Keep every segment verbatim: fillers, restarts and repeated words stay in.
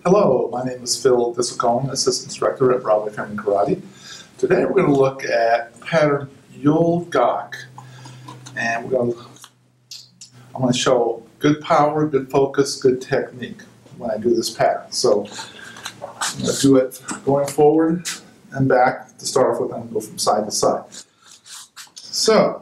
Hello, my name is Phil Discone, Assistant Instructor at Broadway Family Karate. Today we're going to look at pattern Yul-Gok, and we're going to, I'm going to show good power, good focus, good technique when I do this pattern. So I'm going to do it going forward and back to start off with, and go from side to side. So.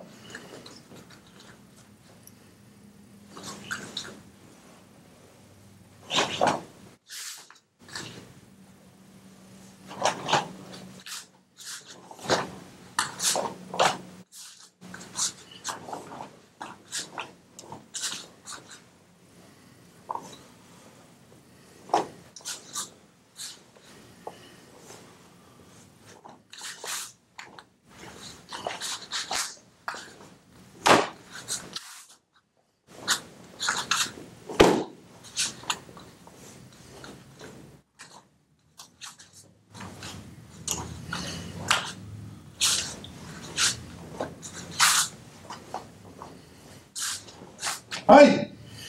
Hi.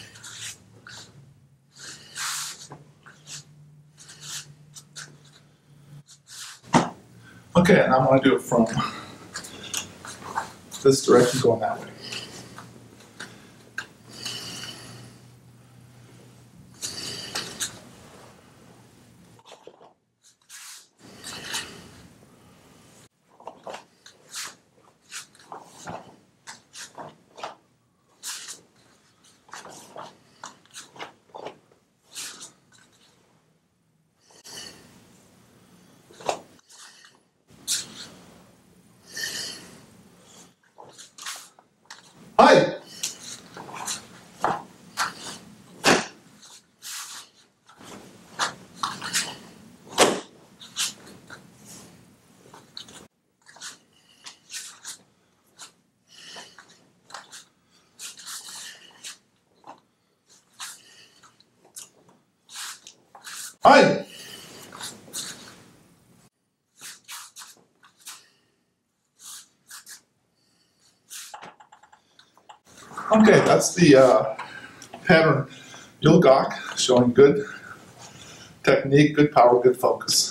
Okay, and I'm going to do it from this direction going that way. Hi. Hi. Okay, that's the uh, pattern Yul-Gok, showing good technique, good power, good focus.